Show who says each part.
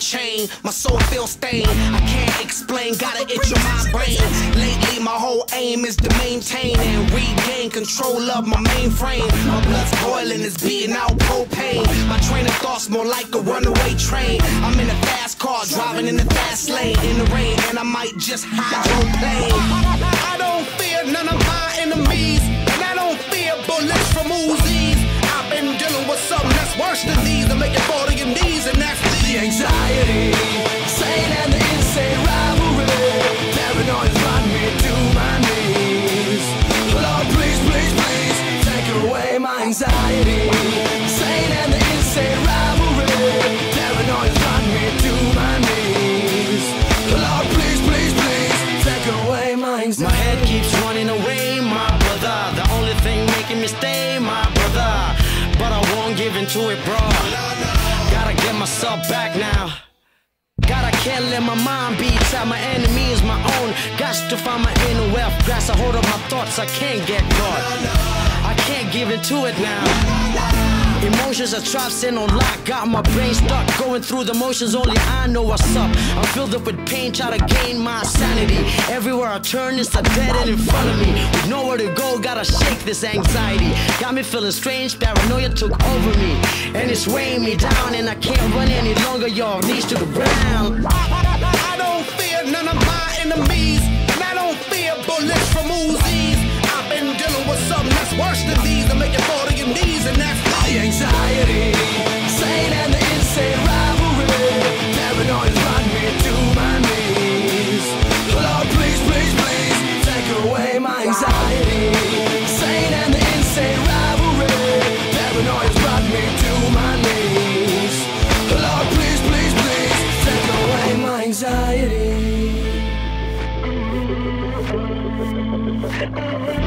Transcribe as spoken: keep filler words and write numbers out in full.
Speaker 1: chain, my soul feels stained. I can't explain, gotta itch on my brain. Lately my whole aim is to maintain and regain control of my mainframe. My blood's boiling, it's beating out propaine. My train of thoughts more like a runaway train. I'm in a fast car, driving in the fast lane. In the rain, and I might just hydroplaine. I don't fear none of my enemies, and I don't fear bullets from Uzis. I've been dealing with something that's worse than these, to make you fall to your knees, and that's the anxiety, sane and the insane rivalry. Paranoia's run me to my knees. Lord, please, please, please, take away my anxiety, sane and the insane rivalry. Paranoia's run me to my knees. Lord, please, please, please, take away my anxiety.
Speaker 2: My head keeps running away, my brother. The only thing making me stay, my brother. But I won't give in to it, bro. Gotta get myself back now. God, I can't let my mind be tied. My enemy is my own. Got to find my inner wealth. Grasp a hold of my thoughts, I can't get caught. I can't give in to it now. Emotions are trapped, sitting on lock. Got my brain stuck, going through the motions. Only I know what's up. I'm filled up with pain, try to gain my sanity. Everywhere I turn, it's a dead end in front of me. With nowhere to go, gotta shake this anxiety. Got me feeling strange, paranoia took over me, and it's weighing me down, and I can't run any longer. Y'all knees to the ground.
Speaker 1: I don't fear none of my enemies, and I don't fear bullets from Uzis. I've been dealing with something that's worse than these, to make you fall to your knees, and that's the anxiety, sane and the insane rivalry. Paranoia's run me to my knees. Lord, please, please, please, take away my anxiety, sane and the insane rivalry. Paranoia's run me to my knees. Lord, please, please, please, take away my anxiety.